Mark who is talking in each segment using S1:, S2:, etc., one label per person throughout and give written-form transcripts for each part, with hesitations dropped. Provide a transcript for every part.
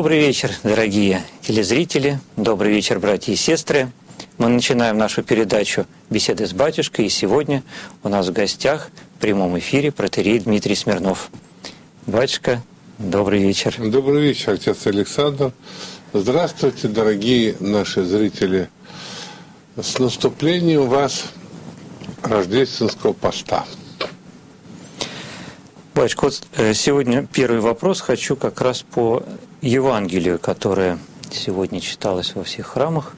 S1: Добрый вечер, дорогие телезрители, добрый вечер, братья и сестры. Мы начинаем нашу передачу «Беседы с батюшкой», и сегодня у нас в гостях в прямом эфире протоиерей Дмитрий Смирнов. Батюшка, добрый вечер.
S2: Добрый вечер, отец Александр. Здравствуйте, дорогие наши зрители. С наступлением вас рождественского поста.
S1: Батюшка, вот сегодня первый вопрос хочу как раз по Евангелию, которое сегодня читалось во всех храмах.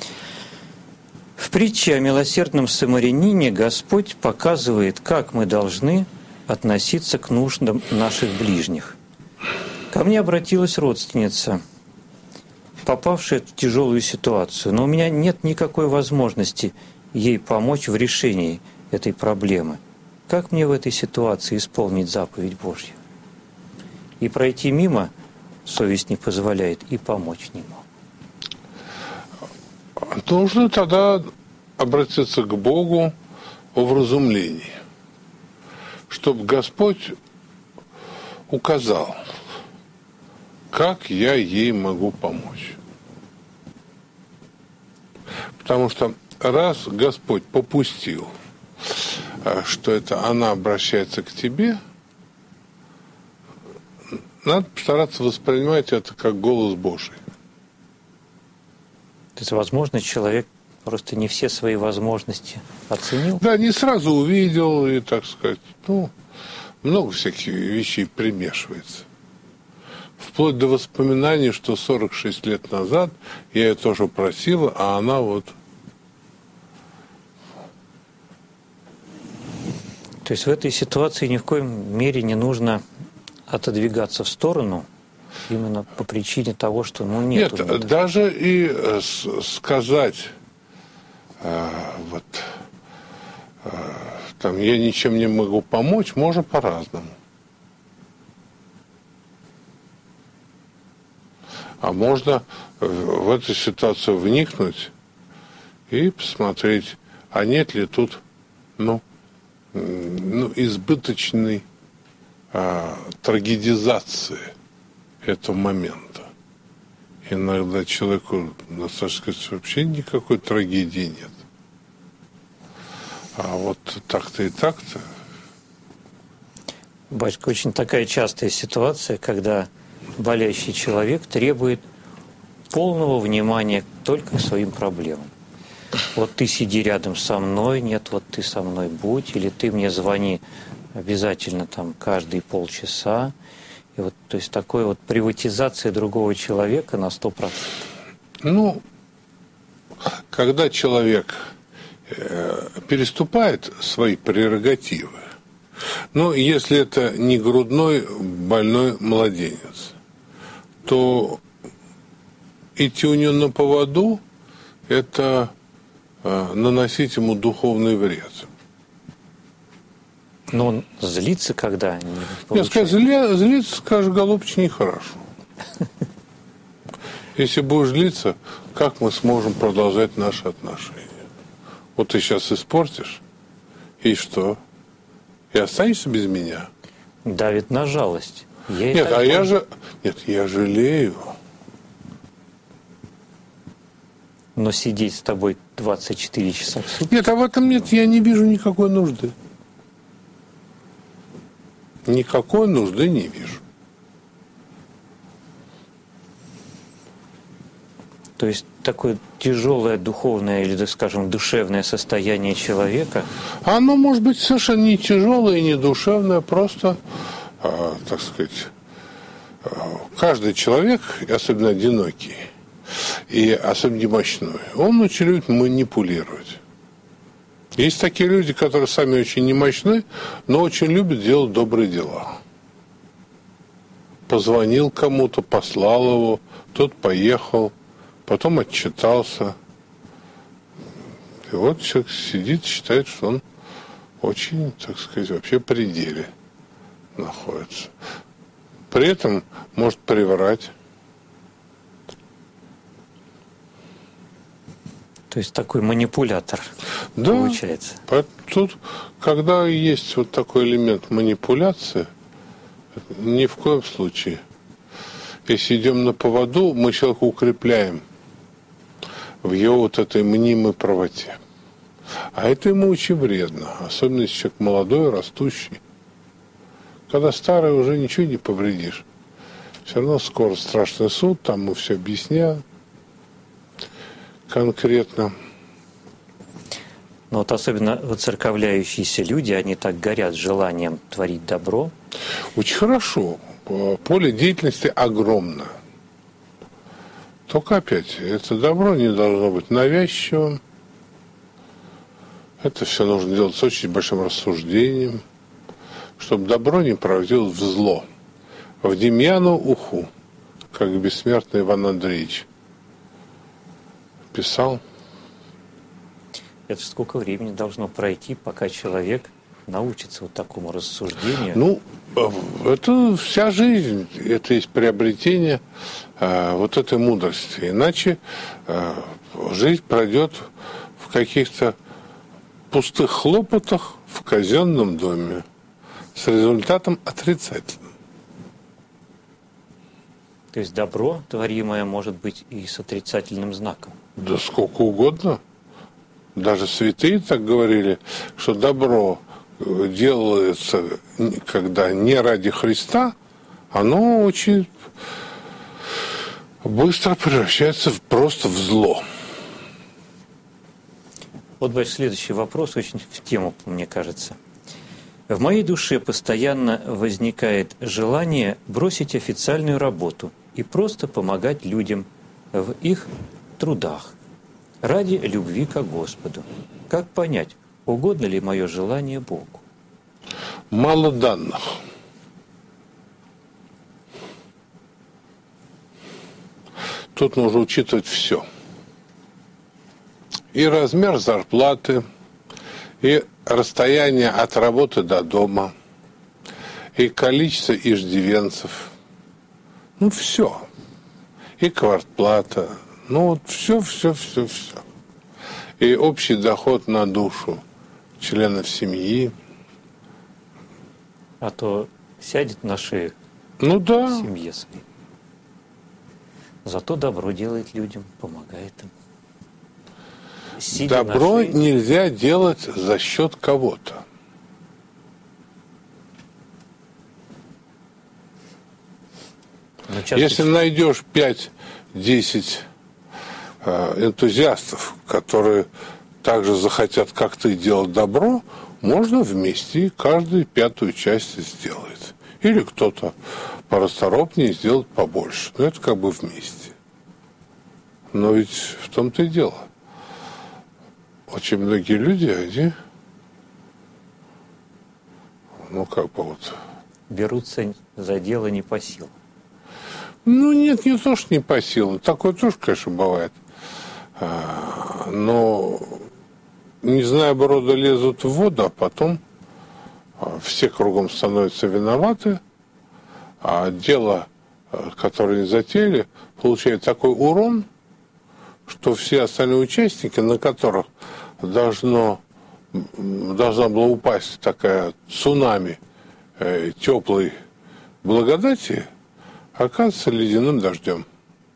S1: В притче о милосердном самарянине Господь показывает, как мы должны относиться к нуждам наших ближних. Ко мне обратилась родственница, попавшая в тяжелую ситуацию, но у меня нет никакой возможности ей помочь в решении этой проблемы. Как мне в этой ситуации исполнить заповедь Божью? И пройти мимо совесть не позволяет, и помочь не могу.
S2: Нужно тогда обратиться к Богу о вразумлении, чтобы Господь указал, как я ей могу помочь. Потому что раз Господь попустил, что это она обращается к тебе, надо постараться воспринимать это как голос Божий.
S1: То есть, возможно, человек просто не все свои возможности оценил?
S2: Да, не сразу увидел, и, так сказать, много всяких вещей примешивается. Вплоть до воспоминаний, что 46 лет назад я ее тоже просила, а она вот...
S1: То есть в этой ситуации ни в коем мере не нужно отодвигаться в сторону именно по причине того, что нет.
S2: Нет, даже и сказать, там, я ничем не могу помочь, можно по-разному. А можно в эту ситуацию вникнуть и посмотреть, а нет ли тут, избыточной трагедизации этого момента. Иногда человеку, так сказать, вообще никакой трагедии нет. А вот так-то и так-то.
S1: Батюшка, очень такая частая ситуация, когда болящий человек требует полного внимания только к своим проблемам. Вот ты сиди рядом со мной, нет, вот ты со мной будь, или ты мне звони обязательно там каждые полчаса. И вот, то есть такой вот приватизация другого человека на 100%.
S2: Когда человек переступает свои прерогативы, если это не грудной больной младенец, то идти у него на поводу – это наносить ему духовный вред.
S1: Но он злится, когда не получает.
S2: Нет, злиться, скажешь, голубчик, нехорошо. Если будешь злиться, как мы сможем продолжать наши отношения? Вот ты сейчас испортишь, и что? И останешься без меня?
S1: Давит на жалость.
S2: Я жалею.
S1: Но сидеть с тобой 24 часа в сутки...
S2: Нет, а в этом я не вижу никакой нужды. Никакой нужды не вижу.
S1: То есть такое тяжелое духовное или, так скажем, душевное состояние человека...
S2: Оно может быть совершенно не тяжелое и не душевное, просто, так сказать, каждый человек, особенно одинокий, и особенно немощной, он очень любит манипулировать. Есть такие люди, которые сами очень немощны, но очень любят делать добрые дела. Позвонил кому-то, послал его, тот поехал, потом отчитался. И вот человек сидит, считает, что он очень, так сказать, вообще в пределе находится. При этом может приврать.
S1: То есть такой манипулятор получается.
S2: Тут, когда есть вот такой элемент манипуляции, ни в коем случае если идем на поводу, мы человека укрепляем в его вот этой мнимой правоте. А это ему очень вредно, особенно если человек молодой, растущий. Когда старый, уже ничего не повредишь. Все равно скоро страшный суд, там ему все объяснят конкретно.
S1: Но вот особенно воцерковляющиеся люди, они так горят желанием творить добро.
S2: Очень хорошо. Поле деятельности огромно. Только опять, это добро не должно быть навязчивым. Это все нужно делать с очень большим рассуждением, чтобы добро не превратилось в зло. В Демьяну уху, как бессмертный Иван Андреевич писал.
S1: Это сколько времени должно пройти, пока человек научится вот такому рассуждению?
S2: Ну, это вся жизнь. Это есть приобретение вот этой мудрости. Иначе жизнь пройдет в каких-то пустых хлопотах в казенном доме с результатом отрицательным.
S1: То есть добро, творимое, может быть и с отрицательным знаком?
S2: Да сколько угодно. Даже святые так говорили, что добро делается, когда не ради Христа, оно очень быстро превращается просто в зло.
S1: Вот, батюшка, следующий вопрос очень в тему, мне кажется. В моей душе постоянно возникает желание бросить официальную работу и просто помогать людям в их трудах ради любви к Господу. Как понять, угодно ли мое желание Богу?
S2: Мало данных. Тут нужно учитывать все. И размер зарплаты, и расстояние от работы до дома, и количество иждивенцев. Ну, все. И квартплата. Ну, вот все. И общий доход на душу членов семьи.
S1: А то сядет на шею
S2: Ну да.
S1: в семье своей. Зато добро делает людям, помогает им. Сидя
S2: Добро
S1: на шее,
S2: нельзя делать за счет кого-то.
S1: но часто
S2: Если найдешь 5-10 энтузиастов, которые также захотят, как ты, делать добро, можно вместе, и каждый 5-ю часть сделает. Или кто-то порасторопнее сделает побольше. Но это как бы вместе. Но ведь в том-то и дело. Очень многие люди, они, ну как бы вот...
S1: берутся за дело не по силам.
S2: Ну нет, не то, что не по силам. Такое тоже, конечно, бывает. Но, не зная брода, лезут в воду, а потом все кругом становятся виноваты, а дело, которое они затеяли, получает такой урон, что все остальные участники, на которых должна была упасть такая цунами теплой благодати, оказывается ледяным дождем.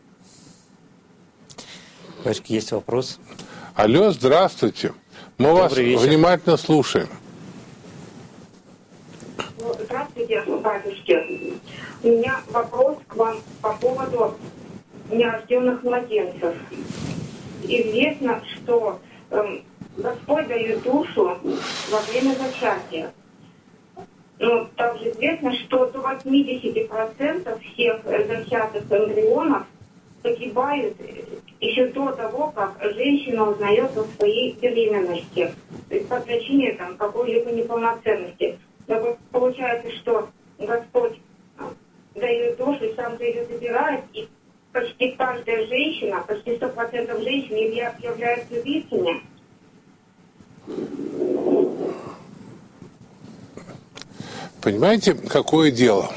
S1: Батюшка, есть вопрос?
S2: Алло, здравствуйте. Мы
S1: Добрый
S2: вас
S1: вечер.
S2: внимательно слушаем.
S3: Здравствуйте, батюшки. У меня вопрос к вам по поводу нерожденных младенцев. Известно, что Господь дает душу во время зачатия. Но также известно, что до 80% всех зачатых эмбрионов погибают еще до того, как женщина узнает о своей беременности. То есть по причине какой-либо неполноценности. Но получается, что Господь дает душу, и сам ее забирает, и почти каждая женщина, почти 100% женщин являются убийцами.
S2: Понимаете, какое дело?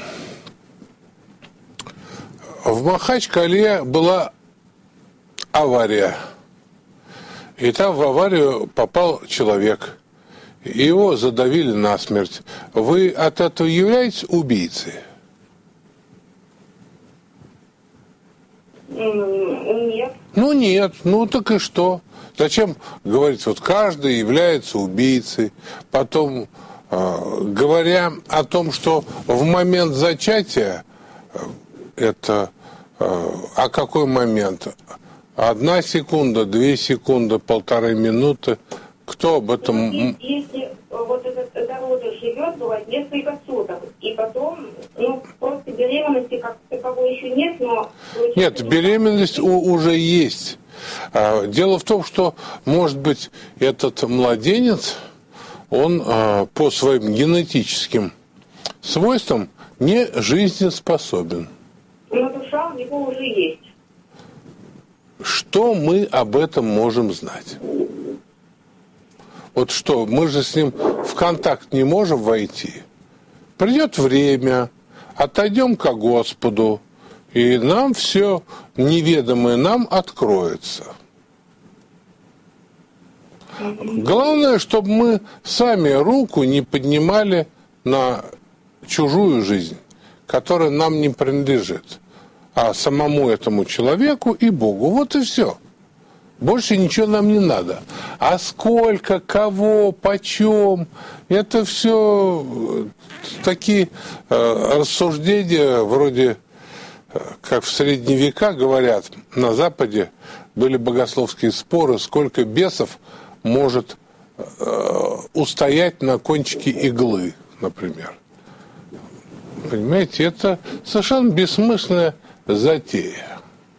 S2: В Махачкале была авария. И там в аварию попал человек. И его задавили насмерть. Вы от этого являетесь убийцей?
S3: Нет.
S2: Ну нет, ну так и что? Зачем говорить, вот каждый является убийцей, потом говоря о том, что в момент зачатия это а какой момент? 1 секунда, 2 секунды, 1,5 минуты. Кто об этом?
S3: Если вот этот зародыш живет, бывает несколько суток, и потом, просто беременности как таковой еще нет, но...
S2: Нет, беременность уже есть. Дело в том, что, может быть, этот младенец, он по своим генетическим свойствам не жизнеспособен.
S3: Но душа у него уже есть.
S2: Что мы об этом можем знать? Вот что, мы же с ним в контакт не можем войти. Придет время, отойдем ко Господу, и нам все неведомое нам откроется. Главное, чтобы мы сами руку не поднимали на чужую жизнь, которая нам не принадлежит, а самому этому человеку и Богу. Вот и все. Больше ничего нам не надо. А сколько, кого, почем, это все такие рассуждения, вроде, как в средние века говорят, на Западе были богословские споры, сколько бесов может устоять на кончике иглы, например. Понимаете, это совершенно бессмысленная затея.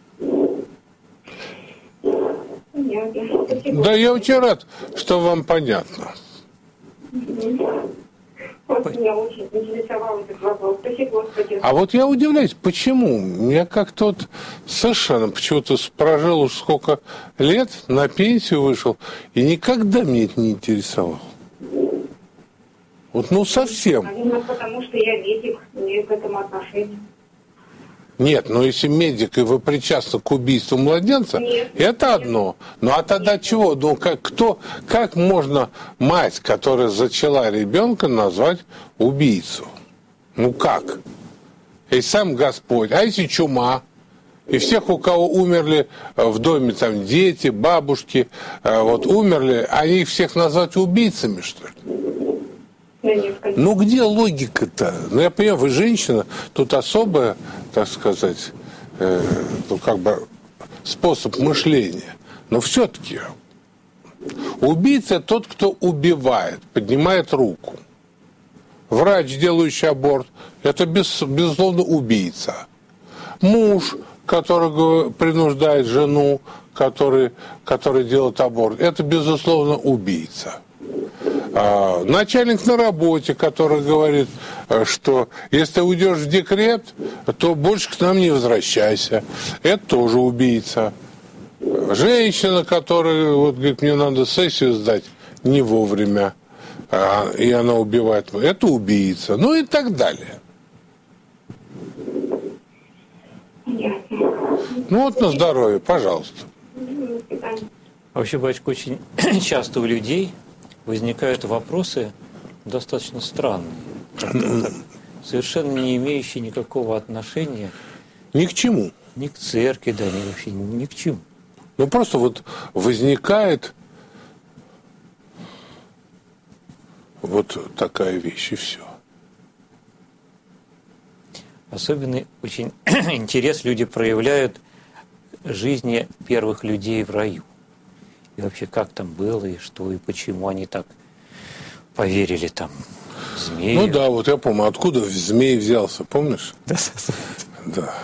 S2: Да, я очень рад, что вам понятно.
S3: Вот меня очень интересовал этот вопрос. Спасибо, Господи.
S2: А вот я удивляюсь, почему? Я как-то вот совершенно почему-то прожил уж сколько лет, на пенсию вышел, и никогда меня это не интересовало. Вот ну совсем.
S3: Наверное, потому что я медик, имею к этому отношение.
S2: Нет, но если медик, и вы причастны к убийству младенца,
S3: нет,
S2: это
S3: нет.
S2: одно. Ну а тогда чего? Ну как можно мать, которая зачала ребенка, назвать убийцу? Ну как? И сам Господь. А если чума? И всех, у кого умерли в доме там дети, бабушки, вот умерли, они их всех назвать убийцами, что ли? Ну где логика-то? Ну я понимаю, вы женщина, тут особая, так сказать, ну как бы способ мышления. Но все-таки убийца тот, кто убивает, поднимает руку. Врач, делающий аборт, это безусловно убийца. Муж, который принуждает жену, который делает аборт, это безусловно убийца. Начальник на работе, который говорит, что если ты уйдешь в декрет, то больше к нам не возвращайся. Это тоже убийца. Женщина, которая вот, говорит, мне надо сессию сдать не вовремя, и она убивает, это убийца. Ну и так далее. Ну вот на здоровье, пожалуйста.
S1: Вообще, батюшка, очень часто у людей возникают вопросы достаточно странные, совершенно не имеющие никакого отношения
S2: ни к чему.
S1: Ни к церкви, да, вообще ни к чему.
S2: Ну просто вот возникает вот такая вещь, и все.
S1: Особенный очень интерес люди проявляют жизни первых людей в раю. И вообще, как там было, и что, и почему они так поверили там змею.
S2: Ну да, вот я помню, откуда змей взялся, помнишь?
S1: Да.
S2: Да.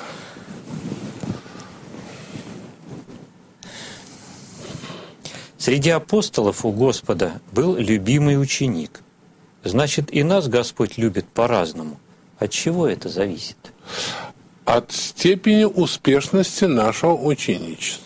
S1: Среди апостолов у Господа был любимый ученик. Значит, и нас Господь любит по-разному. От чего это зависит?
S2: От степени успешности нашего ученичества.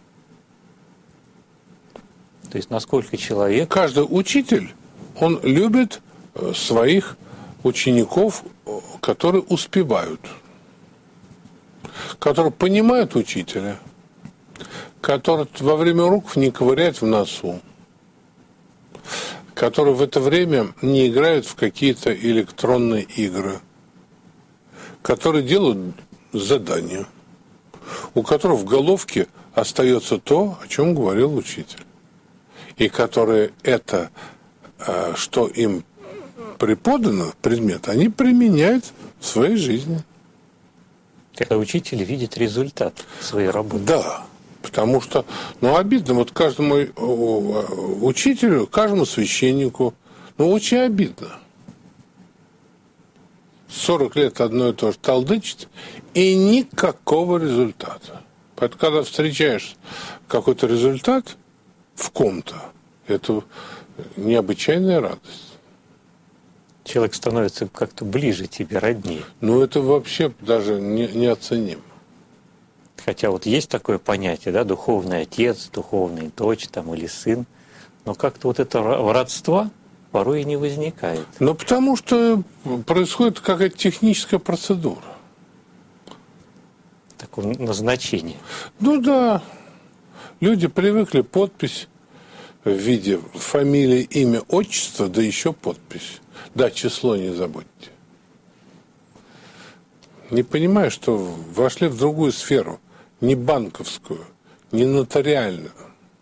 S1: То есть, насколько человек...
S2: Каждый учитель, он любит своих учеников, которые успевают, которые понимают учителя, которые во время уроков не ковыряют в носу, которые в это время не играют в какие-то электронные игры, которые делают задания, у которых в головке остается то, о чем говорил учитель. И которые это, что им преподано, предмет, они применяют в своей жизни.
S1: Когда учитель видит результат своей работы.
S2: Да, потому что, обидно, вот каждому учителю, каждому священнику, очень обидно. 40 лет одно и то же толдычит, и никакого результата. Поэтому, когда встречаешь какой-то результат в ком-то, это необычайная радость.
S1: Человек становится как-то ближе тебе, роднее.
S2: Это вообще даже неоценимо.
S1: Хотя вот есть такое понятие, да, духовный отец, духовная дочь там, или сын, но как-то вот это родство порой и не возникает.
S2: Потому что происходит какая-то техническая процедура.
S1: Такое назначение.
S2: Да. Люди привыкли подпись в виде фамилии, имя, отчество, да еще подпись. Да, число не забудьте. Не понимаю, что вошли в другую сферу, не банковскую, не нотариальную.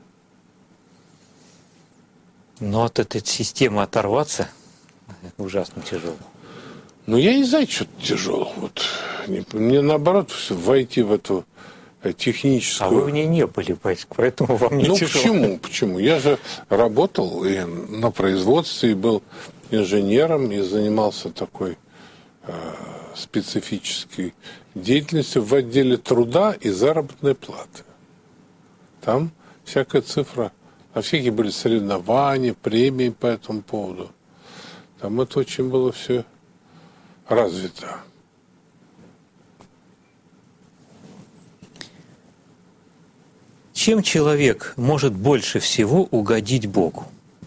S1: Но от этой системы оторваться ужасно тяжело.
S2: Я не знаю, что тяжело. Мне наоборот войти в эту техническую...
S1: А вы в ней не были, батюшка, поэтому вам не тяжело.
S2: Почему? Я же работал и на производстве, и был инженером, и занимался такой специфической деятельностью в отделе труда и заработной платы. Там всякая цифра, всякие были соревнования, премии по этому поводу. Там это очень было все развито.
S1: Чем человек может больше всего угодить Богу?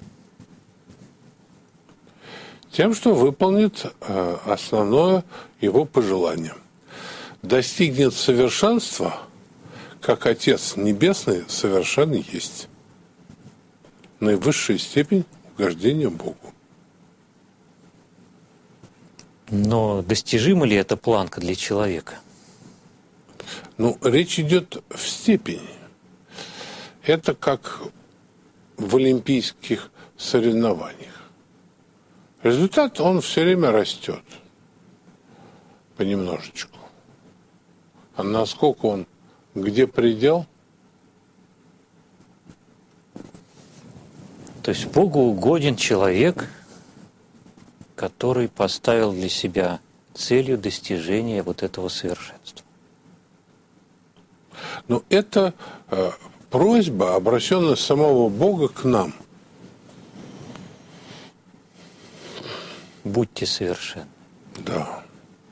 S2: Тем, что выполнит основное его пожелание. Достигнет совершенства, как Отец Небесный совершен есть. Наивысшая степень угождения Богу.
S1: Но достижима ли эта планка для человека?
S2: Речь идет в степени. Это как в олимпийских соревнованиях. Результат, он все время растет. Понемножечку. А насколько он, где предел?
S1: То есть Богу угоден человек, который поставил для себя целью достижения вот этого совершенства.
S2: Это просьба, обращенная самого Бога к нам.
S1: Будьте совершенны.
S2: Да.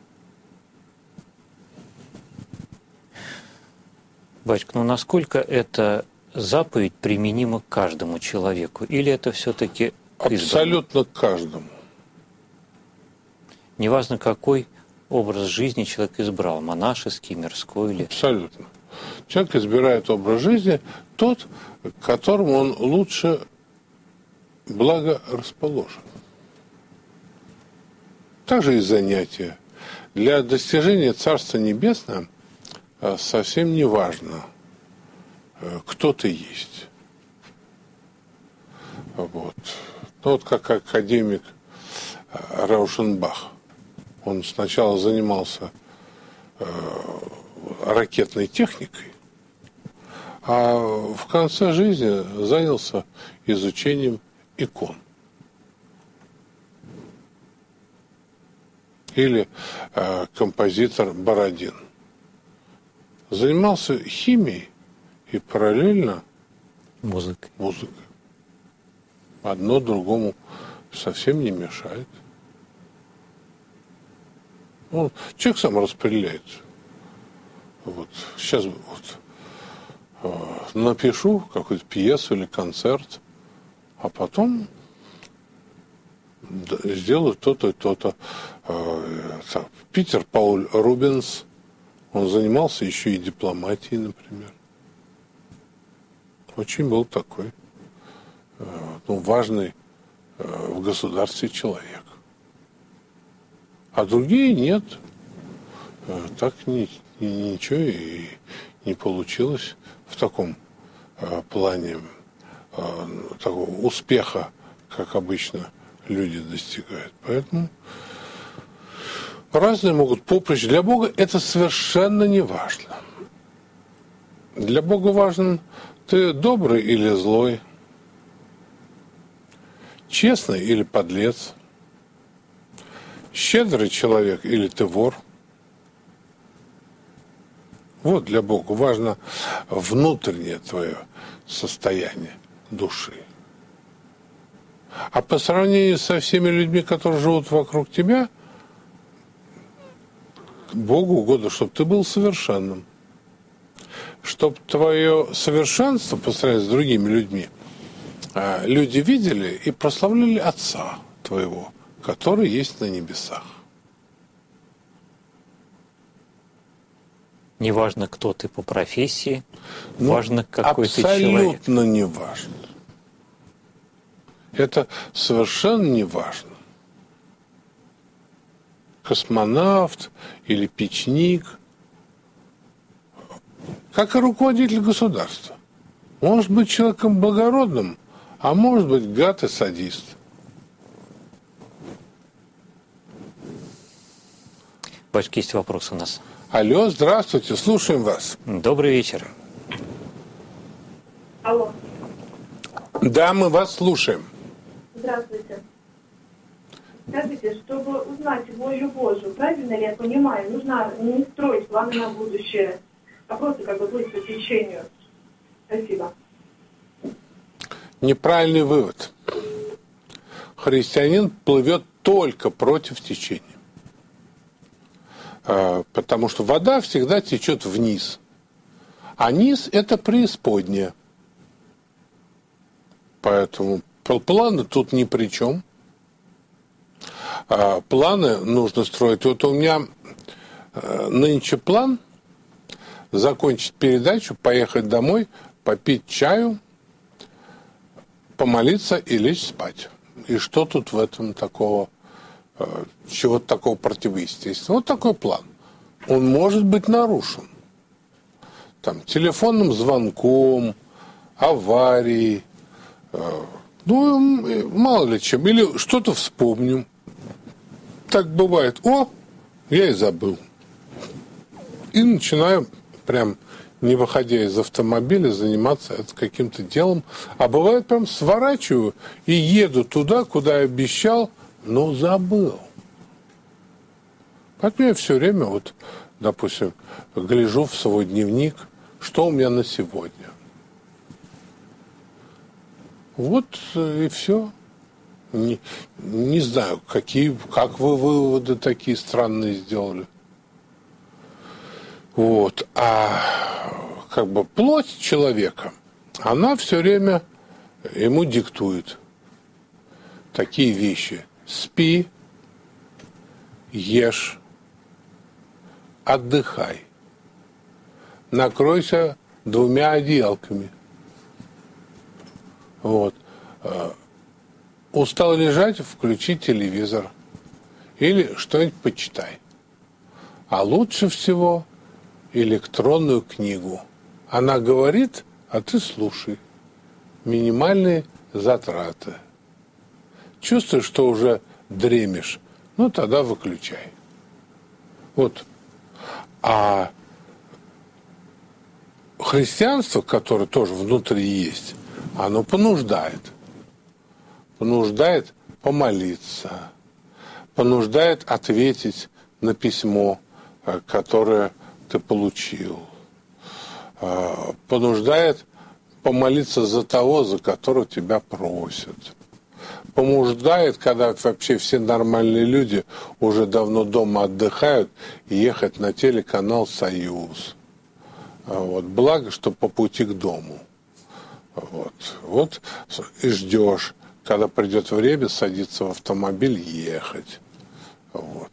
S1: Батюшка, насколько эта заповедь применима к каждому человеку? Или это все-таки
S2: абсолютно к каждому?
S1: Неважно, какой образ жизни человек избрал, монашеский, мирской или...
S2: Абсолютно. Человек избирает образ жизни тот, к которому он лучше благорасположен. Также и занятия. Для достижения Царства Небесного совсем не важно, кто ты есть. Как академик Раушенбах. Он сначала занимался ракетной техникой, а в конце жизни занялся изучением икон. Или композитор Бородин. Занимался химией и параллельно
S1: музыкой.
S2: Одно другому совсем не мешает. Человек сам распределяется. Сейчас напишу какую-то пьесу или концерт, а потом сделаю то-то и то-то. Питер Пауль Рубенс, он занимался еще и дипломатией, например. Очень был такой важный в государстве человек. А другие нет. Так и ничего и не получилось в таком плане такого успеха, как обычно люди достигают. Поэтому разные могут поприща. Для Бога это совершенно не важно. Для Бога важен, ты добрый или злой, честный или подлец, щедрый человек или ты вор. Вот для Бога важно внутреннее твое состояние души. А по сравнению со всеми людьми, которые живут вокруг тебя, Богу угодно, чтобы ты был совершенным. Чтобы твое совершенство по сравнению с другими людьми люди видели и прославляли Отца твоего, который есть на небесах.
S1: Не важно, кто ты по профессии, важно, какой ты человек.
S2: Абсолютно не важно. Это совершенно не важно. Космонавт или печник, как и руководитель государства. Может быть человеком благородным, а может быть гад и садист.
S1: Батюшка, есть вопрос у нас.
S2: Алло, здравствуйте, слушаем вас.
S1: Добрый вечер.
S3: Алло.
S2: Да, мы вас слушаем.
S3: Здравствуйте. Скажите, чтобы узнать волю Божию, правильно ли я понимаю, нужно не строить планы на будущее, а просто как бы плыть по течению. Спасибо.
S2: Неправильный вывод. Христианин плывет только против течения. Потому что вода всегда течет вниз. А низ – это преисподняя. Поэтому планы тут ни при чем. Планы нужно строить. Вот у меня нынче план закончить передачу, поехать домой, попить чаю, помолиться и лечь спать. И что тут в этом такого, чего-то такого противоестественного? Вот такой план. Он может быть нарушен. Там, телефонным звонком, аварией, ну, мало ли чем. Или что-то вспомним. Так бывает. О, я и забыл. И начинаю, прям не выходя из автомобиля, заниматься каким-то делом. А бывает, прям сворачиваю и еду туда, куда я обещал, но забыл. Поэтому я все время, вот, допустим, гляжу в свой дневник, что у меня на сегодня. Вот и все. Не знаю, как вы выводы такие странные сделали. Вот. А как бы плоть человека, она все время ему диктует такие вещи. Спи, ешь, отдыхай. Накройся 2 одеялками. Вот. Устал лежать, включи телевизор. Или что-нибудь почитай. А лучше всего электронную книгу. Она говорит, а ты слушай. Минимальные затраты. Чувствуешь, что уже дремишь, ну тогда выключай. Вот. А христианство, которое тоже внутри есть, оно понуждает. Понуждает помолиться. Понуждает ответить на письмо, которое ты получил. Понуждает помолиться за того, за которого тебя просят. Понуждает, когда вообще все нормальные люди уже давно дома отдыхают, ехать на телеканал «Союз». Вот. Благо, что по пути к дому. Вот и ждешь, когда придет время, садиться в автомобиль, ехать. Вот.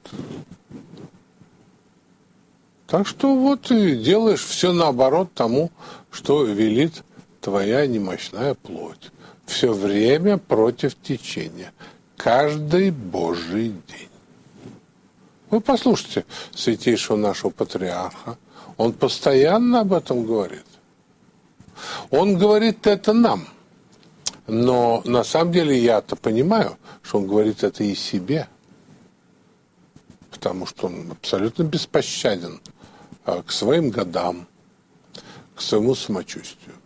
S2: Так что вот и делаешь все наоборот тому, что велит твоя немощная плоть. Все время против течения. Каждый Божий день. Вы послушайте святейшего нашего патриарха. Он постоянно об этом говорит. Он говорит это нам. Но на самом деле я-то понимаю, что он говорит это и себе. Потому что он абсолютно беспощаден к своим годам, к своему самочувствию.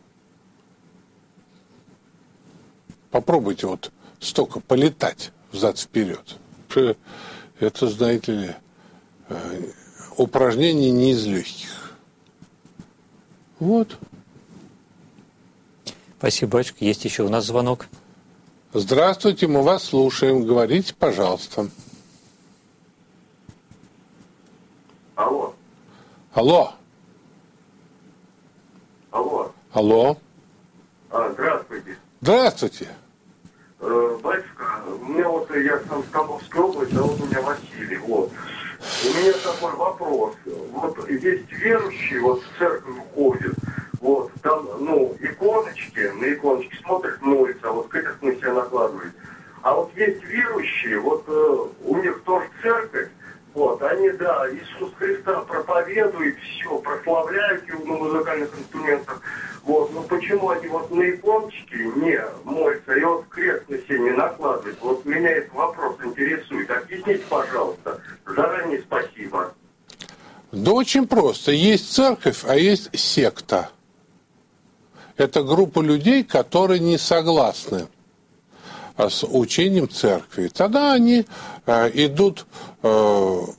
S2: Попробуйте вот столько полетать взад-вперед. Это, знаете ли, упражнение не из легких. Вот.
S1: Спасибо, батюшка. Есть еще у нас звонок.
S2: Здравствуйте, мы вас слушаем. Говорите, пожалуйста.
S4: Алло.
S2: Алло.
S4: Алло.
S2: Алло.
S4: Здравствуйте.
S2: Здравствуйте.
S4: Батюшка, я сам с Тамбовской области, а вот у меня Василий. Вот. У меня такой вопрос. Вот есть верующие, вот в церковь ходят, вот, там, иконочки, на иконочки смотрят, молятся, а вот крестик на себя накладывают. А вот есть верующие, вот у них тоже церковь, вот, они, да, Иисус Христа проповедуют, все, прославляют его на музыкальных инструментах. Вот, но почему они вот на иконочки не молятся и вот крест на себя не накладывают? Вот меня этот вопрос интересует. Объясните, пожалуйста. Заранее спасибо.
S2: Да очень просто. Есть церковь, а есть секта. Это группа людей, которые не согласны с учением церкви. Тогда они идут в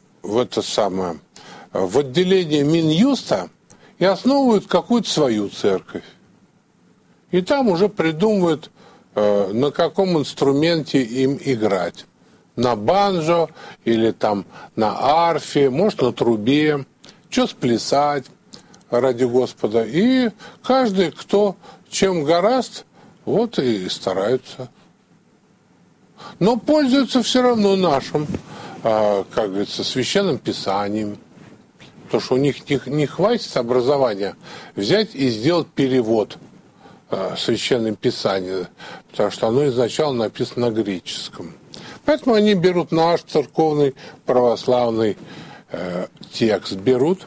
S2: отделение Минюста и основывают какую-то свою церковь. И там уже придумывают, на каком инструменте им играть. На банджо или там на арфе, может на трубе, что сплясать ради Господа. И каждый, кто чем гораст, вот и стараются. Но пользуются все равно нашим, как говорится, священным писанием. Потому что у них не хватит образования взять и сделать перевод священным писанием, потому что оно изначально написано на греческом. Поэтому они берут наш церковный православный текст, берут,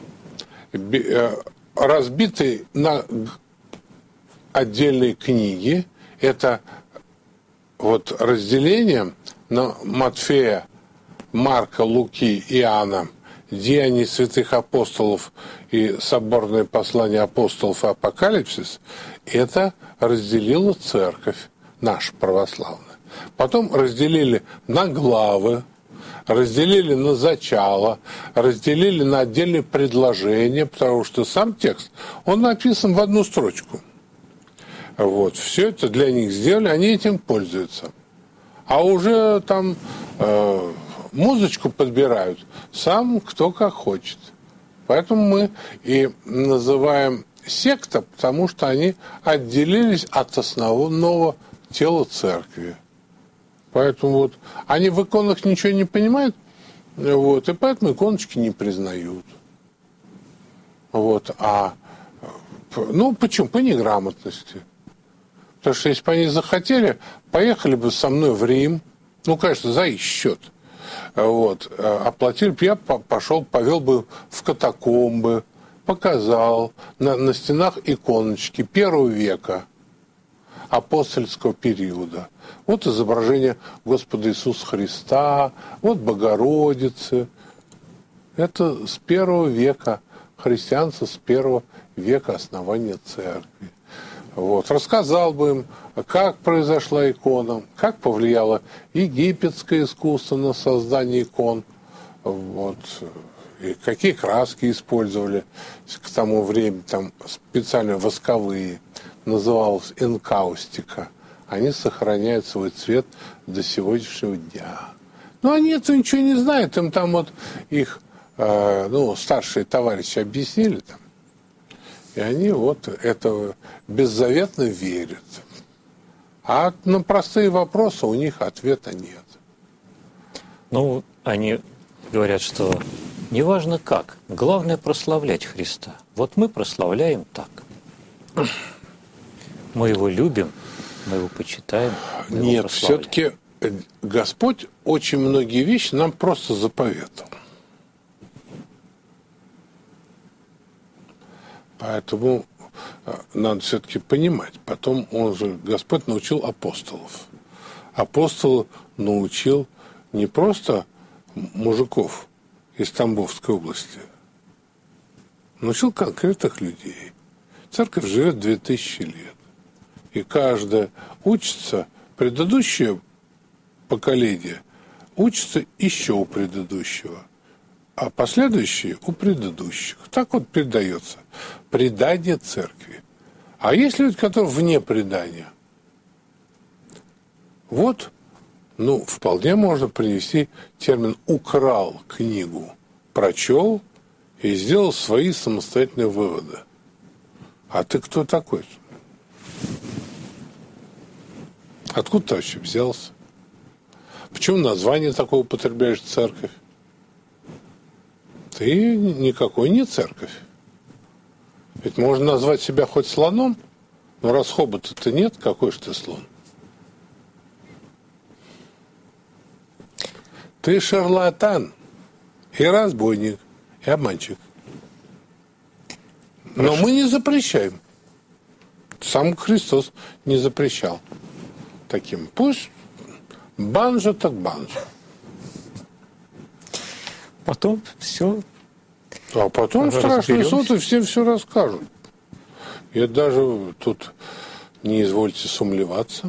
S2: разбитый на отдельные книги. Это вот разделение на Матфея, Марка, Луки, Иоанна, Деяния святых апостолов и соборное послание апостолов и Апокалипсис, это разделила церковь наша православная. Потом разделили на главы, разделили на зачало, разделили на отдельные предложения, потому что сам текст, он написан в одну строчку. Вот, все это для них сделали, они этим пользуются. А уже там музычку подбирают сам кто как хочет. Поэтому мы и называем секта, потому что они отделились от основного тела церкви. Поэтому вот они в иконах ничего не понимают, вот, и поэтому иконочки не признают. Вот, почему? По неграмотности. Потому что если бы они захотели, поехали бы со мной в Рим, конечно, за их счет. Вот, оплатили бы, я повел бы в катакомбы, показал на стенах иконочки первого века апостольского периода. Вот изображение Господа Иисуса Христа, вот Богородицы. Это с первого века, христианство с первого века основания церкви. Вот. Рассказал бы им, как произошла икона, как повлияло египетское искусство на создание икон, вот. И какие краски использовали к тому времени, там специально восковые, называлась энкаустика. Они сохраняют свой цвет до сегодняшнего дня. Но они этого ничего не знают, им там вот их старшие товарищи объяснили там. И они вот это беззаветно верят. А на простые вопросы у них ответа нет.
S1: Они говорят, что неважно как, главное прославлять Христа. Вот мы прославляем так. Мы его любим, мы его почитаем.
S2: Нет, все-таки Господь очень многие вещи нам просто заповедал. Поэтому надо все-таки понимать. Потом Господь научил апостолов. Апостол научил не просто мужиков из Тамбовской области, научил конкретных людей. Церковь живет 2000 лет. И каждое учится, предыдущее поколение учится еще у предыдущего, а последующие у предыдущих. Так вот передается предание церкви. А есть люди, которые вне предания. Вот, вполне можно принести термин «украл книгу», прочел и сделал свои самостоятельные выводы. А ты кто такой? Откуда ты вообще взялся? Почему название такое употребляешь «церковь»? Ты никакой не церковь. Ведь можно назвать себя хоть слоном, но раз хобота-то нет, какой же ты слон? Ты шарлатан, и разбойник, и обманщик. Но мы не запрещаем. Сам Христос не запрещал таким. Пусть банжа так банжа.
S1: Потом все.
S2: А потом страшный суд, и всем все расскажут. Я даже тут не извольте сомневаться.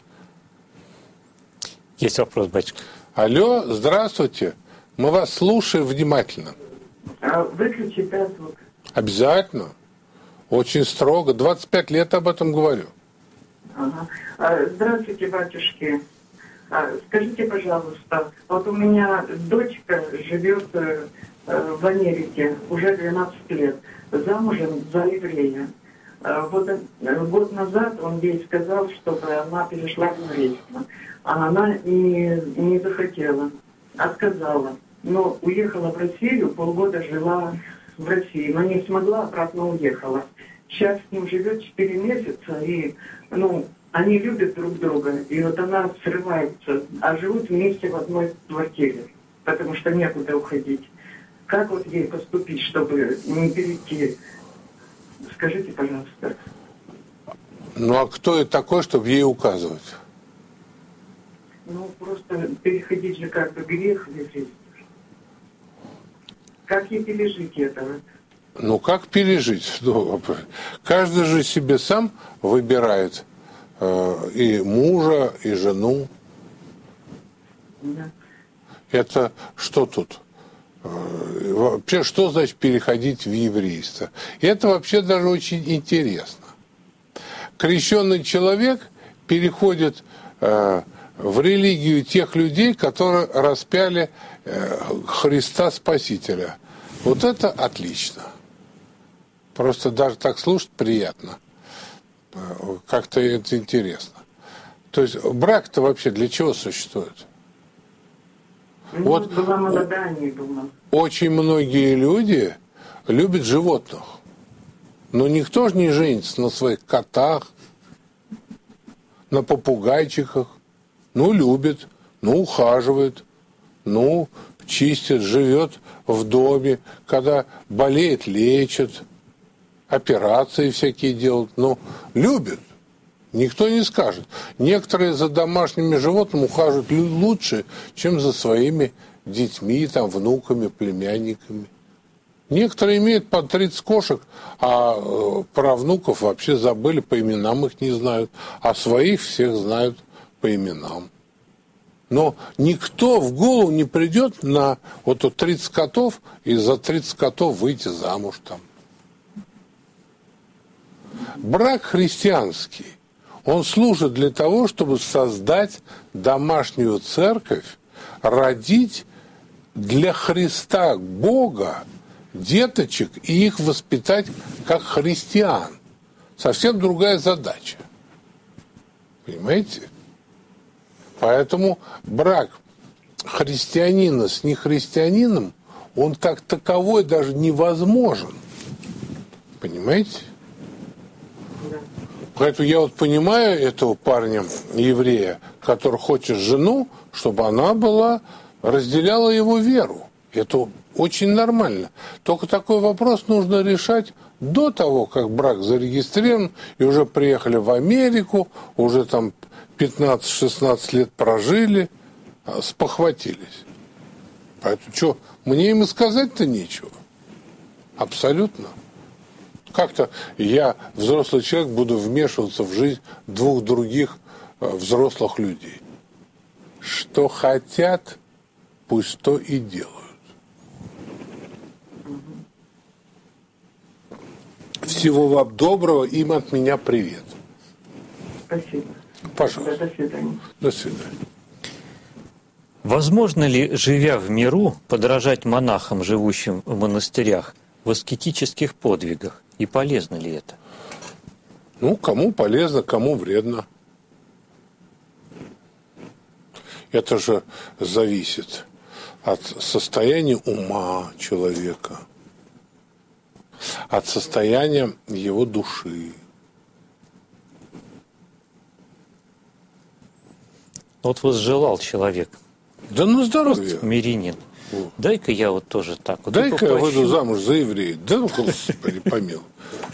S1: Есть вопрос, батюшка.
S2: Алло, здравствуйте. Мы вас слушаем внимательно.
S5: Выключи звук.
S2: Обязательно. Очень строго. 25 лет об этом говорю.
S5: Ага. Здравствуйте, батюшки. Скажите, пожалуйста, вот у меня дочка живет в Америке уже 12 лет, замужем за еврея. Вот год назад он ей сказал, чтобы она перешла в еврейство. А она не захотела, отказала. Но уехала в Россию, полгода жила в России, но не смогла, обратно уехала. Сейчас с ним живет 4 месяца, и они любят друг друга. И вот она срывается, а живут вместе в одной квартире, потому что некуда уходить. Как вот ей поступить, чтобы не перейти? Скажите, пожалуйста.
S2: А кто это такой, чтобы ей указывать?
S5: Просто переходить же как бы грех в еврейство. Как ей пережить этого?
S2: Как пережить? Каждый же себе сам выбирает и мужа, и жену.
S5: Да.
S2: Это что тут? Вообще, что значит переходить в еврейство? И это вообще даже очень интересно. Крещенный человек переходит в религию тех людей, которые распяли Христа Спасителя. Вот это отлично. Просто даже так слушать приятно. Как-то это интересно. То есть брак-то вообще для чего существует? Вот
S5: была молодая, не была.
S2: Очень многие люди любят животных. Но никто же не женится на своих котах, на попугайчиках. Любит, ухаживает, чистит, живет в доме. Когда болеет, лечит, операции всякие делают. Любит. Никто не скажет. Некоторые за домашними животными ухаживают лучше, чем за своими детьми, внуками, племянниками. Некоторые имеют по 30 кошек, а про внуков вообще забыли, по именам их не знают, а своих всех знают по именам. Но никто в голову не придет на 30 котов и за 30 котов выйти замуж там. Брак христианский, он служит для того, чтобы создать домашнюю церковь, родить для Христа Бога деточек и их воспитать как христиан. Совсем другая задача. Понимаете? Поэтому брак христианина с нехристианином, он как таковой даже невозможен. Понимаете? Поэтому я понимаю этого парня, еврея, который хочет жену, чтобы она разделяла его веру. Это очень нормально. Только такой вопрос нужно решать до того, как брак зарегистрирован, и уже приехали в Америку, уже там 15-16 лет прожили, спохватились. Поэтому что, мне им и сказать-то нечего. Абсолютно. Как-то я, взрослый человек, буду вмешиваться в жизнь двух других взрослых людей. Что хотят, пусть то и делают. Всего вам доброго, им от меня привет.
S5: Спасибо.
S2: Пожалуйста.
S5: До свидания.
S2: До свидания.
S1: Возможно ли, живя в миру, подражать монахам, живущим в монастырях, в аскетических подвигах? И полезно ли это?
S2: Ну, кому полезно, кому вредно. Это же зависит от состояния ума человека, от состояния его души.
S1: Вот возжелал человек,
S2: Да на здоровье.
S1: мирянин. Дай-ка я вот тоже так вот.
S2: Дай-ка я выйду замуж за еврея. Да, Господи, помилуй.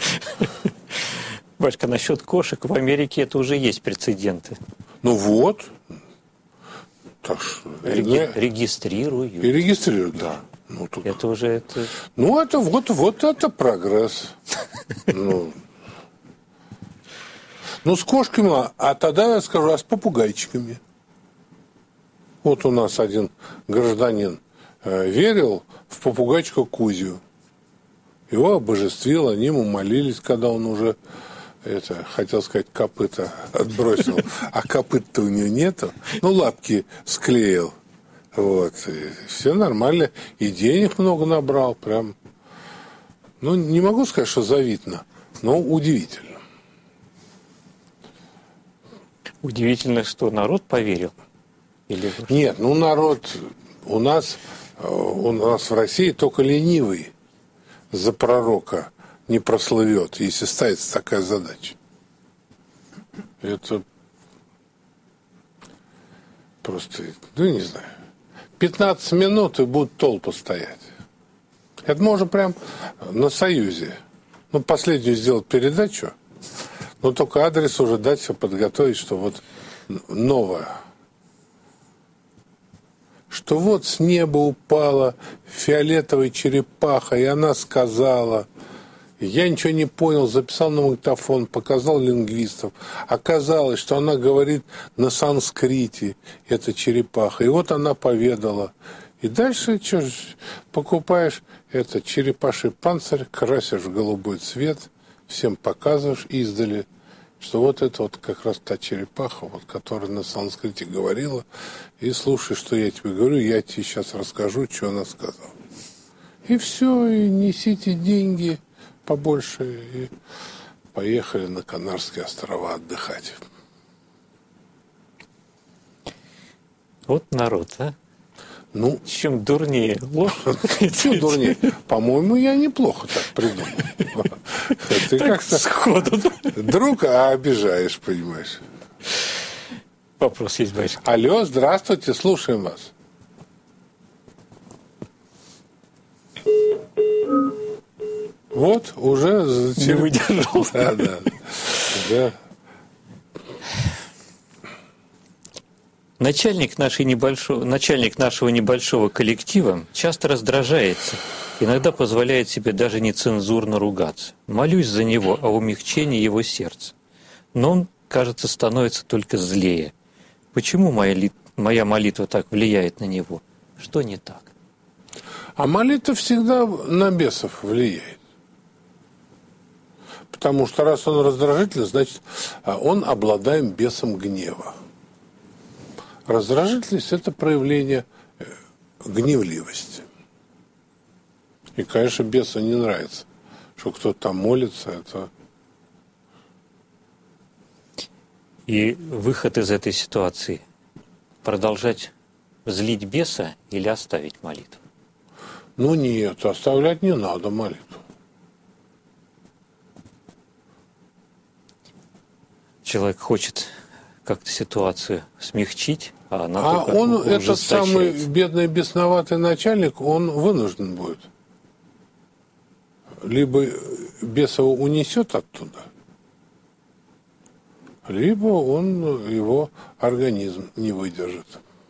S1: Башка, насчет кошек в Америке это уже есть прецеденты.
S2: Ну вот. Так что...
S1: Регистрируют.
S2: И регистрируют, да. Ну, тут...
S1: Это уже это...
S2: Ну, это вот это прогресс. Ну, с кошками, а тогда я скажу, а с попугайчиками. Вот у нас один гражданин верил в попугайчика Кузю. Его обожествил, они ему молились, когда он уже, хотел сказать, копыта отбросил, а копыт-то у него нету. Ну, лапки склеил. Вот. И все нормально. И денег много набрал. Прям. Ну, не могу сказать, что завидно, но удивительно.
S1: Удивительно, что народ поверил. Или...
S2: Нет, ну народ у нас в России только ленивый за пророка не прослывет, если ставится такая задача. Это просто, ну не знаю, 15 минут и будут толпы стоять. Это можно прям на Союзе. Ну, последнюю сделать передачу, но только адрес уже дать, все подготовить, что вот новое. Что вот с неба упала фиолетовая черепаха, и она сказала, я ничего не понял, записал на магнитофон, показал лингвистам. Оказалось, что она говорит на санскрите, эта черепаха. И вот она поведала. И дальше что ж, покупаешь этот черепаший панцирь, красишь в голубой цвет, всем показываешь издали, что вот это вот как раз та черепаха, вот, которая на санскрите говорила, и слушай, что я тебе говорю, я тебе сейчас расскажу, что она сказала. И все, и несите деньги побольше, и поехали на Канарские острова отдыхать.
S1: Вот народ, а?
S2: Ну,
S1: чем дурнее ложь.
S2: Чем дурнее? По-моему, я неплохо так придумал. Ты как-то
S1: сходу.
S2: друг, а обижаешь, понимаешь.
S1: Вопрос есть, Борис.
S2: Алло, здравствуйте, слушаем вас. Вот, уже...
S1: Не выдержал.
S2: Да.
S1: Начальник нашего небольшого коллектива часто раздражается, иногда позволяет себе даже нецензурно ругаться. Молюсь за него о умягчении его сердца. Но он, кажется, становится только злее. Почему моя молитва так влияет на него? Что не так?
S2: А молитва всегда на бесов влияет. Потому что раз он раздражительный, значит, он обладает бесом гнева. Раздражительность – это проявление гневливости. И, конечно, бесу не нравится, что кто-то там молится. Это...
S1: И выход из этой ситуации – продолжать злить беса или оставить молитву?
S2: Ну нет, оставлять не надо молитву.
S1: Человек хочет как-то ситуацию смягчить,
S2: он, этот самый бедный бесноватый начальник, он вынужден будет. Либо бес его унесет оттуда, либо его организм не выдержит.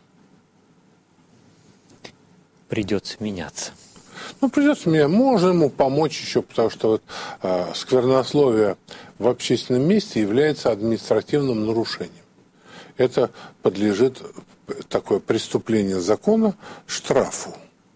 S1: Придется меняться.
S2: Придется меняться. Можно ему помочь еще, потому что сквернословие в общественном месте является административным нарушением. Это подлежит, такое преступление закона, штрафу.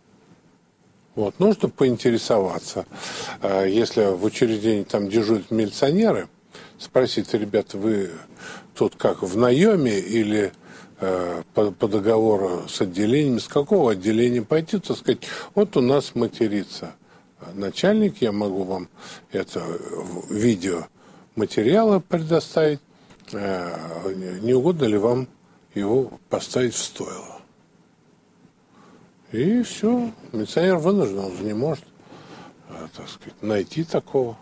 S2: Нужно поинтересоваться. Если в учреждении там дежурят милиционеры, спросить: ребята, вы тут как, в наеме или по договору с отделением, с какого отделения пойти, так сказать, у нас матерится начальник, я могу вам это видеоматериалы предоставить, не угодно ли вам его поставить в стойло. И все, милиционер вынужден, он же не может, так сказать, найти такого.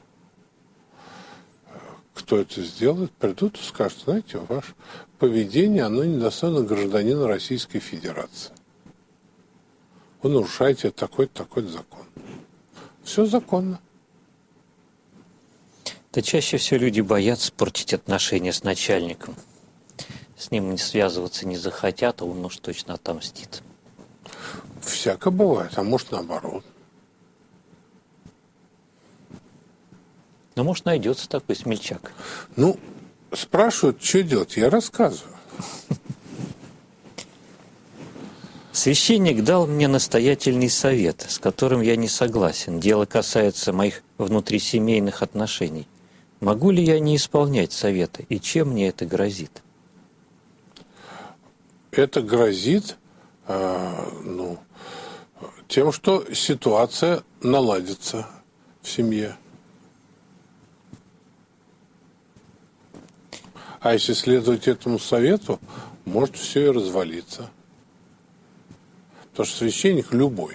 S2: Кто это сделает, придут и скажут: знаете, ваше поведение, оно недостойно гражданина Российской Федерации. Вы нарушаете такой-то закон. Все законно.
S1: Да чаще всего люди боятся портить отношения с начальником. С ним связываться не захотят, а он уж точно отомстит.
S2: Всяко бывает, а может наоборот.
S1: Но может найдется такой смельчак.
S2: Спрашивают, что делать, я рассказываю.
S1: Священник дал мне настоятельный совет, с которым я не согласен. Дело касается моих внутрисемейных отношений. Могу ли я не исполнять советы? И чем мне это грозит?
S2: Это грозит тем, что ситуация наладится в семье. А если следовать этому совету, может все и развалиться. Потому что священник любой,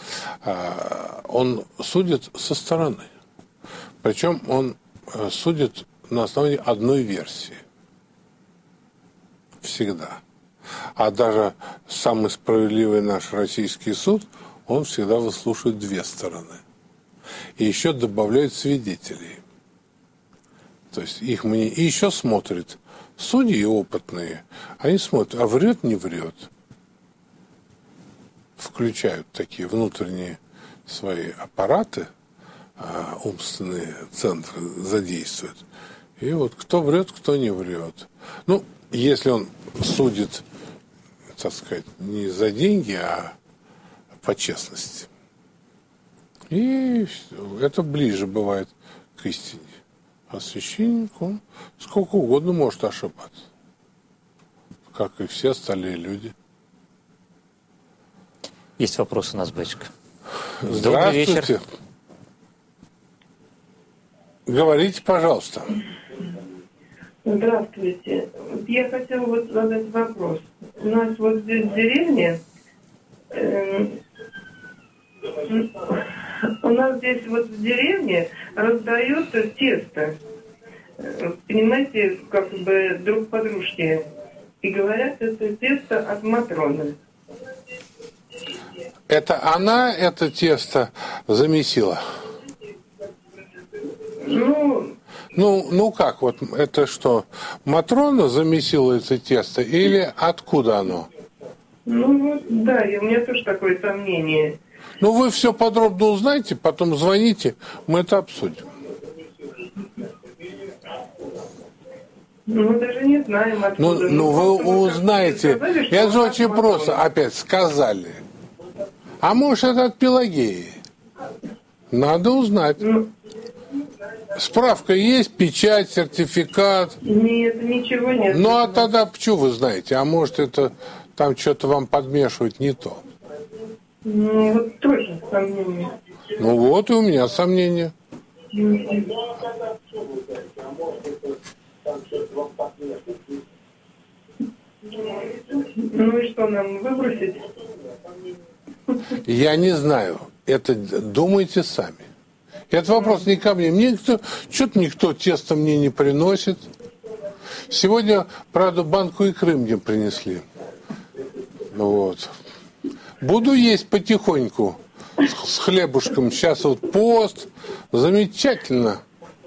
S2: он судит со стороны. Причем он судит на основании одной версии. Всегда. А даже самый справедливый наш российский суд, он всегда выслушивает две стороны. И еще добавляет свидетелей. То есть их мнение. И еще смотрят судьи опытные. Они смотрят, а врет, не врет. Включают такие внутренние свои аппараты, умственные центры задействуют. И кто врет, кто не врет. Если он судит, так сказать, не за деньги, а по честности. И это ближе бывает к истине. А священник, он сколько угодно может ошибаться. Как и все остальные люди.
S1: Есть вопрос у нас, батюшка.
S2: Добрый вечер. Говорите, пожалуйста.
S6: Здравствуйте. Я хотела задать вопрос. У нас здесь в деревне, раздают тесто. Понимаете, друг подружке. И говорят, это тесто от Матроны.
S2: Это она это тесто замесила? Как? Это что, Матрона замесила это тесто или откуда оно?
S6: Да, у меня тоже такое сомнение.
S2: Вы все подробно узнаете, потом звоните, мы это обсудим.
S6: Мы даже не знаем, откуда.
S2: Вы узнаете.
S6: Сказали,
S2: это же очень просто. Опять сказали. А может, это от Пелагеи? Надо узнать. Справка есть, печать, сертификат?
S6: Нет, ничего нет.
S2: А тогда почему вы знаете? А может, это там что-то вам подмешивать не то?
S6: Тоже сомнение.
S2: И у меня сомнения.
S6: И что, нам выбросить?
S2: Я не знаю. Это думайте сами. Этот вопрос не ко мне. Никто тесто мне не приносит. Сегодня, правда, банку икры мне принесли. Вот. Буду есть потихоньку с хлебушком. Сейчас вот пост. Замечательно.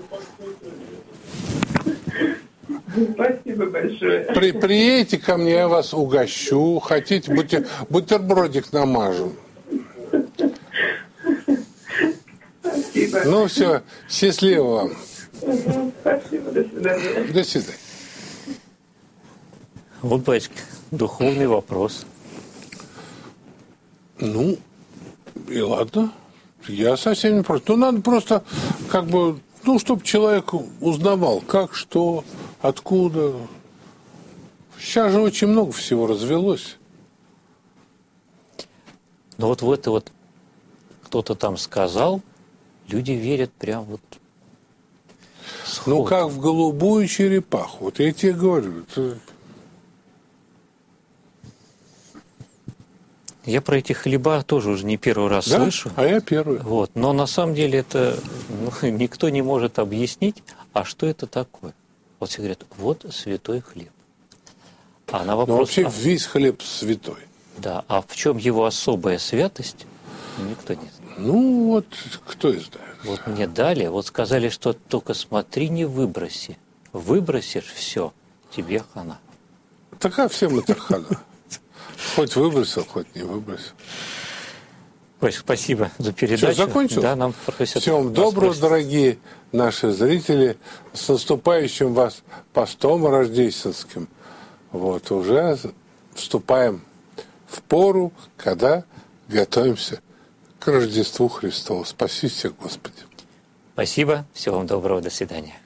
S6: Спасибо большое.
S2: Приедете ко мне, я вас угощу. Хотите, бутербродик намажу.
S6: Спасибо.
S2: Ну все, счастливо вам.
S6: Спасибо, до свидания.
S2: До свидания.
S1: Вот, батюшка, духовный вопрос.
S2: Ну, и ладно. Я совсем не против. Ну, надо просто, как бы, ну, чтобы человек узнавал, как, что, откуда. Сейчас же очень много всего развелось.
S1: Но вот в это вот кто-то там сказал, люди верят прям вот сходу.
S2: Ну, как в голубую черепаху. Вот я тебе говорю. Это...
S1: Я про эти хлеба тоже уже не первый раз
S2: Да?
S1: слышу.
S2: А я первый.
S1: Вот. Но на самом деле это никто не может объяснить, а что это такое. Вот все говорят, вот святой хлеб. А на
S2: Но
S1: вопрос,
S2: вообще весь хлеб святой.
S1: да, а в чем его особая святость, никто не знает.
S2: Ну, вот кто и знает.
S1: Вот мне дали, вот сказали, что только смотри, не выброси. Выбросишь все, тебе хана.
S2: Такая всем это хана. Хоть выбросил, хоть не выбросил.
S1: Ой, спасибо за передачу.
S2: Все, закончил?
S1: Да, нам профессор.
S2: Всем доброго, дорогие наши зрители. С наступающим вас постом рождественским. Вот, уже вступаем в пору, когда готовимся к Рождеству Христову. Спаси всех, Господи.
S1: Спасибо. Всего вам доброго. До свидания.